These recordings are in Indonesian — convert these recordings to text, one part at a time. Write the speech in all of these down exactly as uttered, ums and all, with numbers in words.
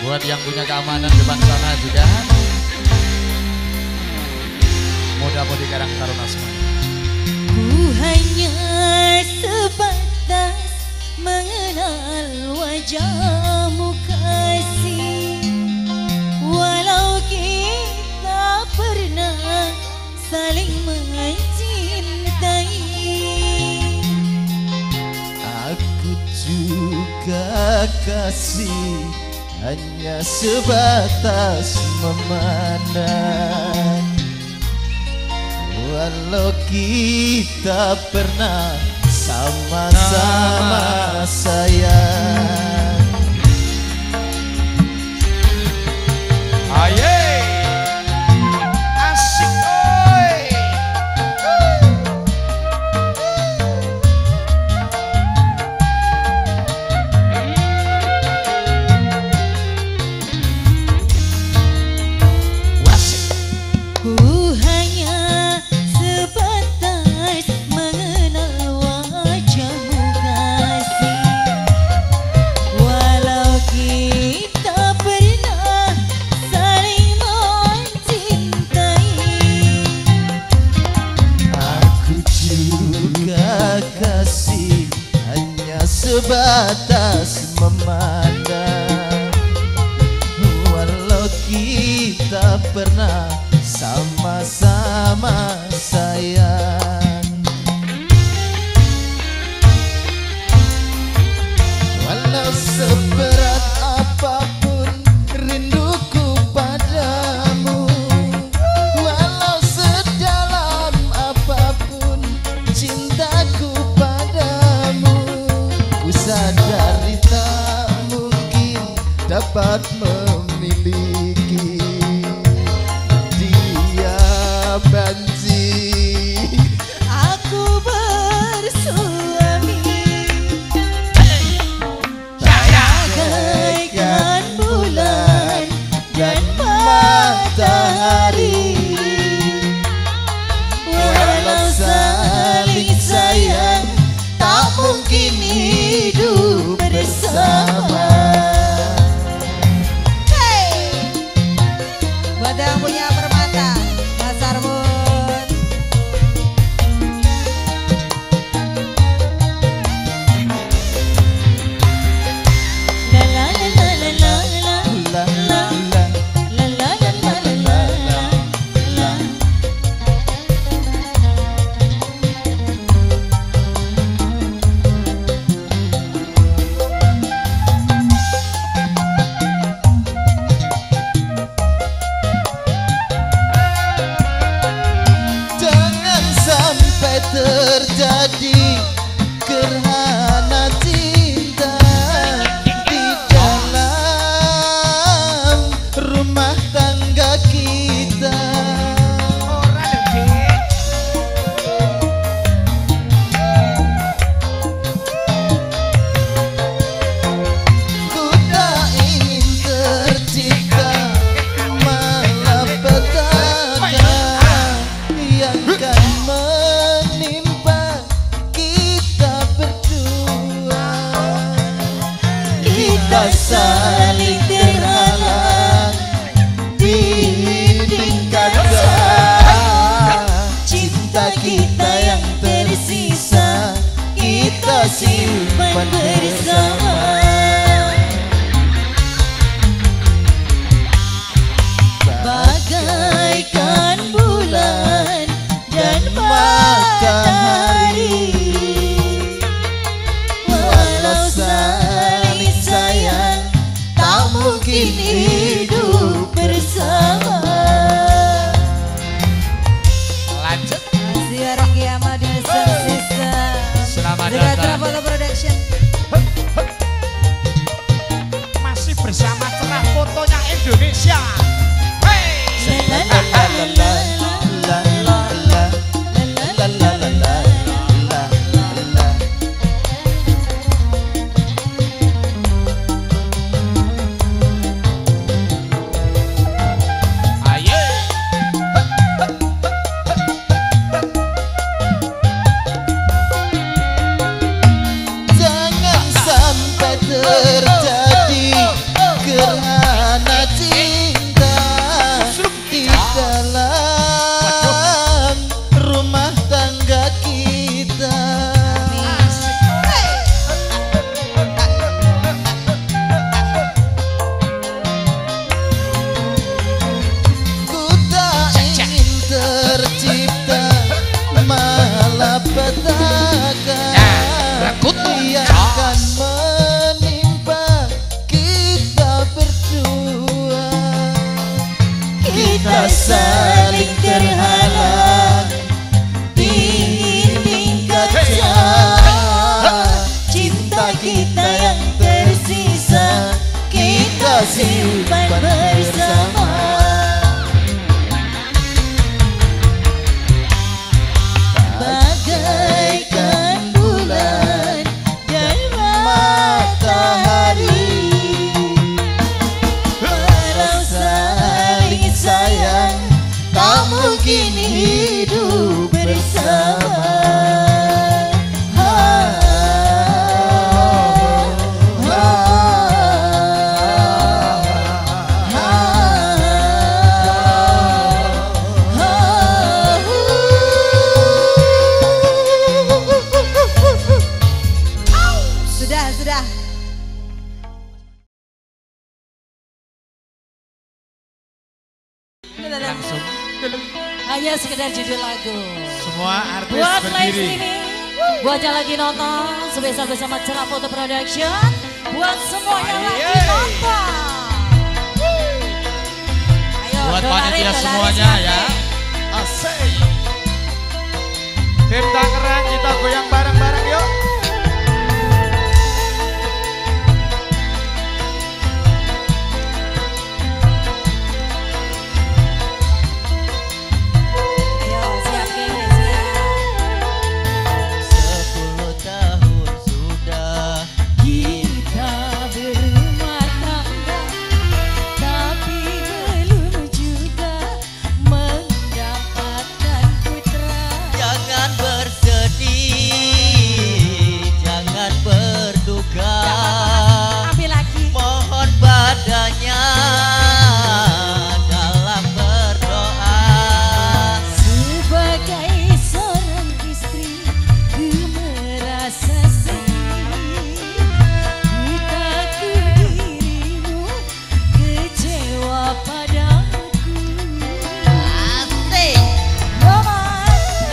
Buat yang punya keamanan depan sana juga. Mudah-mudi Karang Taruna semuanya. Ku hanya sebatas mengenal wajahmu kasih, walau kita pernah saling mencintai. Aku juga kasih, hanya sebatas memandang, walau kita pernah sama-sama sayang. Aye, asik oi. Ku hanya sebatas mengenal wajahmu kasih, walau kita pernah saling mencintai. Aku juga kasih, hanya sebatas memandang, walau kita pernah sama-sama sayang. Walau seberat apapun rinduku padamu, walau sedalam apapun cintaku padamu, ku sadari tak mungkin dapat memiliki dia benci. Aku bersuami bagaikan bulan dan matahari, walau saling sayang tak mungkin hidup bersama. Buat yang punya permata, Mas Arbun. La la la la la la la la la la la la la la. Jangan sampai terjadi gerhana cinta di dalam rumah tangga kita. Ku tak ingin tercipta malapetaka yang kan menimpa kita berdua. Kita saling terhalang dinding kaca, cinta kita yang tersisa kita simpan bersama. Bagaikan bulan dan matahari, walau saling sayang tak mungkin hidup bersama. Lanjut. Ziarah kiamat di sisa. Selamat Zira datang. Foto Production. Masih bersama cerah fotonya Indonesia. Hey. La la la la la la la la la la la la. Aye. bersama. Sudah, sudah. Langsung Hanya sekedar judul lagu. semua artis Buat live berdiri. streaming, buat yang lagi nonton, sebesar bersama Cerah Foto Production. Buat semua yang lagi Yeay. nonton. Ayo, Buat dolarin, panitia dolarin semuanya siapin. ya. Asik. Tim Tangerang kita goyang bareng-bareng yuk. Ayo, siap Ki, siap. Sepuluh tahun sudah Kita berumah tangga, tapi belum juga mendapatkan putra. jangan bersedih, jangan berduka. Ambil lagi. Mohon padanya dalam berdoa. Sebagai seorang istri, ku merasa sedih. Ku takut dirimu kecewa padaku. Asik. Roman.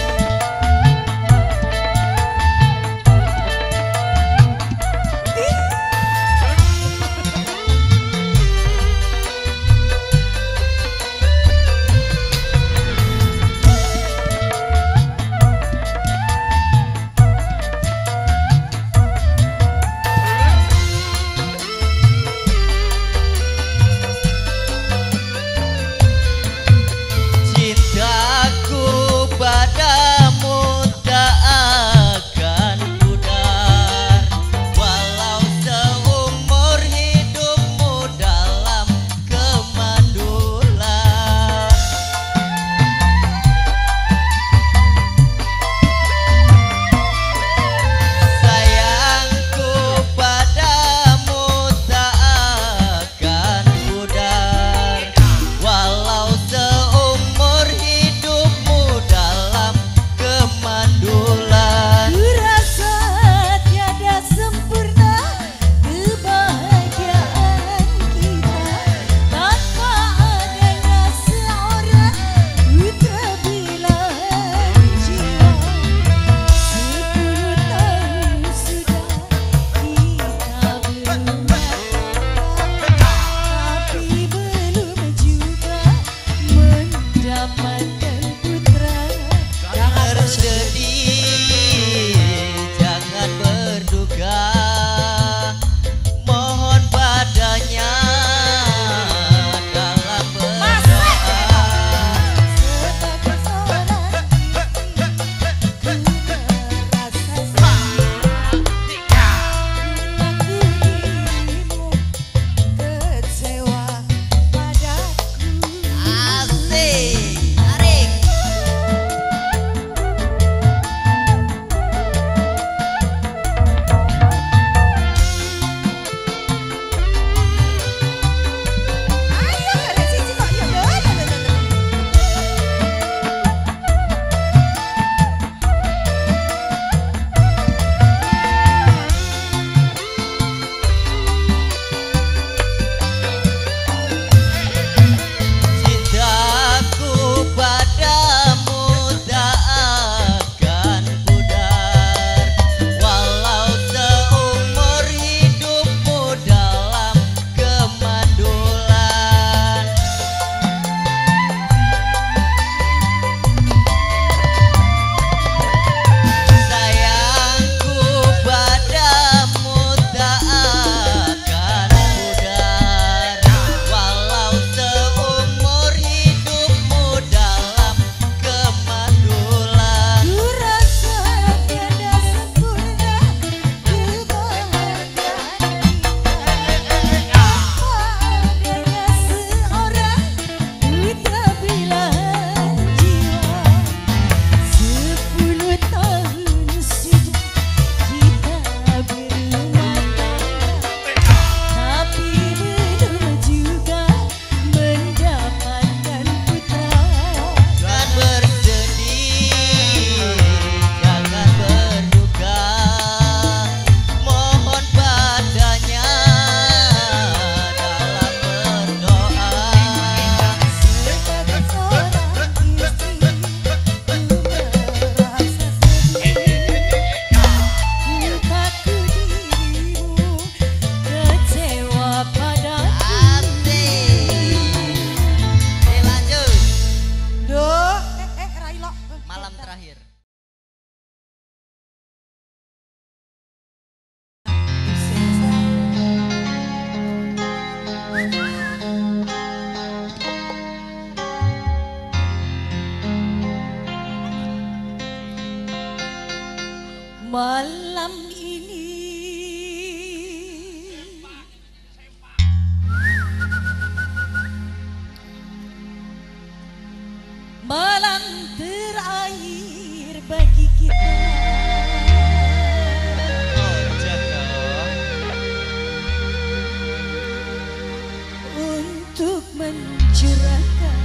Cintaku padamu tak akan pudar, walau seumur hidupmu dalam kemandulan. Sayangku padamu tak akan pudar, walau seumur hidupmu dalam kemandulan. Ku rasa tiada sempurna kebahagiaan kita tanpa adanya seorang putra belahan jiwa. Sepuluh tahun sudah kita berumah tangga, tapi belum juga mendapatkan putra. Jangan bersedih, jangan berduka. Mohon padanya dalam berdoa. Sebagai seorang istri, ku merasa sedih. Takut dirimu kecewa padaku. Asik, tarik. malam ini malam terakhir bagi kita. Untuk mencurahkan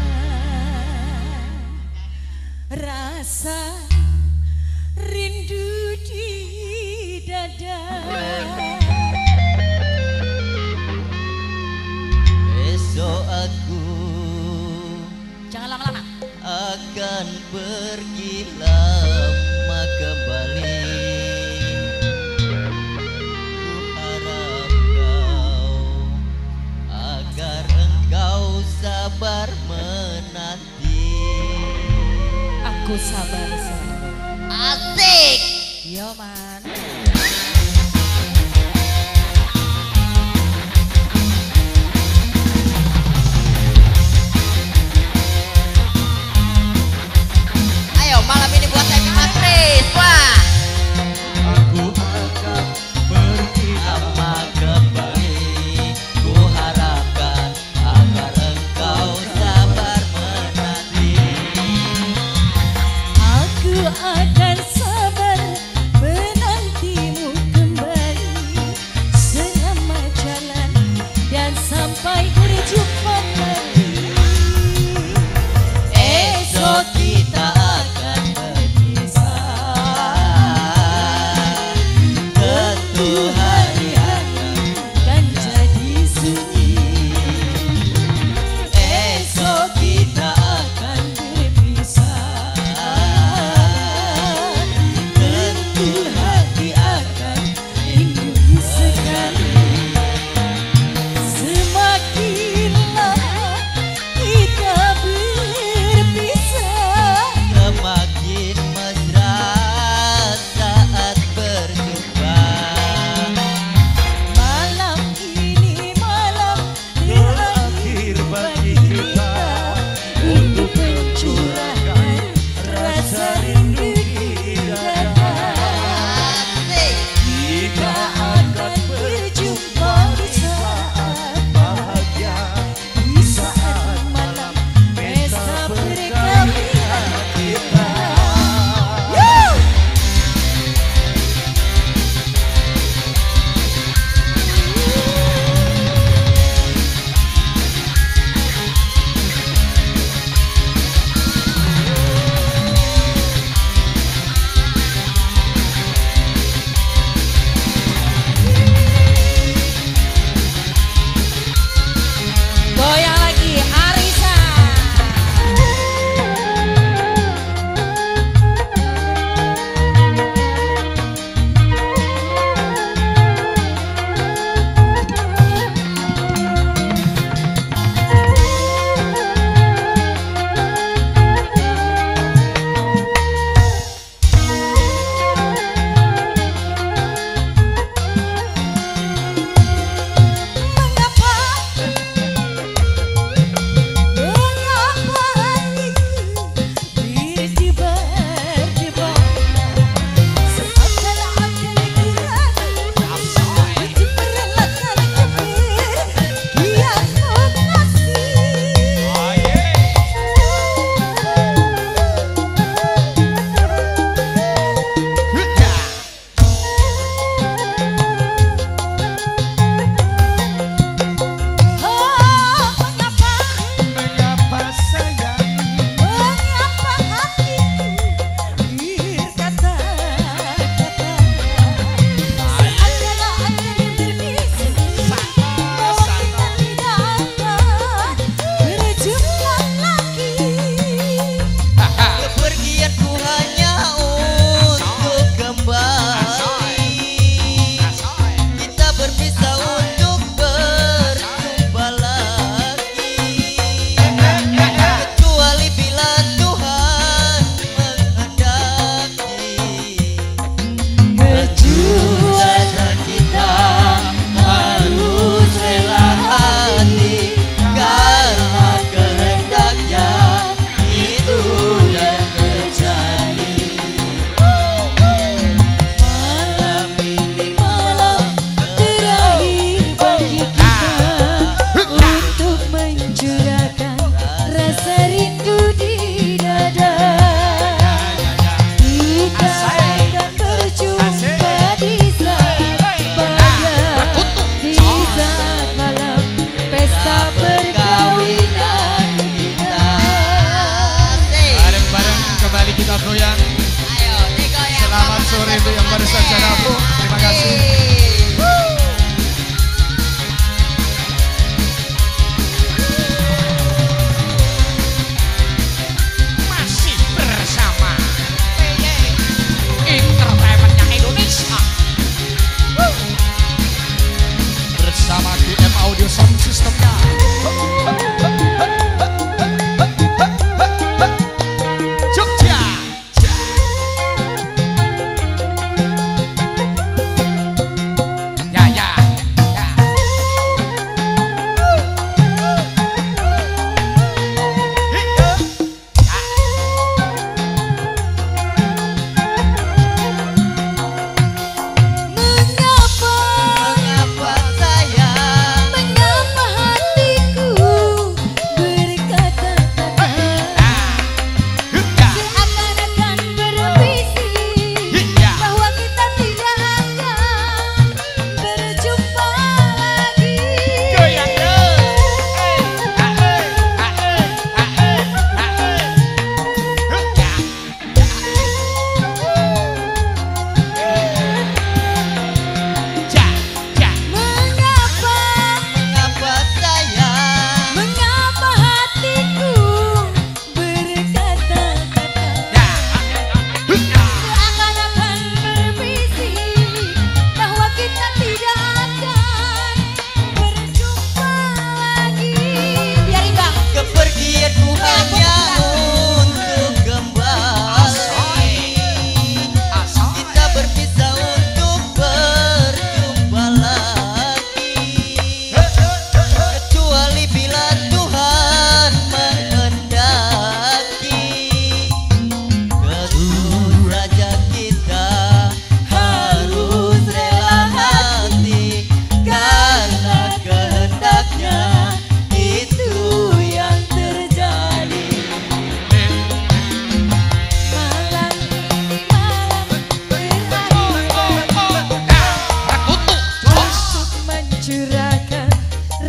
rasa rindu di dada. Besok aku Jangan lama-lama. akan pergi lama kembali. Ku harap kau agar engkau sabar menanti. Aku sabar selalu. Asik. Yo man. Ayo malam ini buat Emi Matris. Wah. Aku akan pergi Lama kembali. Ku harapkan agar engkau sabar menanti. Aku akan sabar menantimu kembali selama jalan dan sampai berjumpa lagi. Esok kita akan berpisah. Tentu hari-hari Kan jadi sunyi. esok kita akan Berpisah.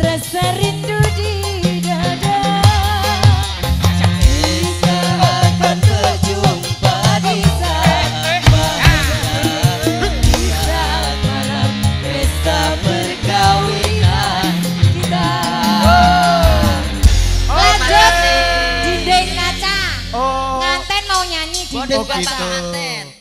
rasa rindu di dada. Kita akan berjumpa di saat Di saat malam pesta perkawinan kita. Lanjut. Dinding kaca. Oh, Nganten mau nyanyi oh dinding kaca gitu. nganten.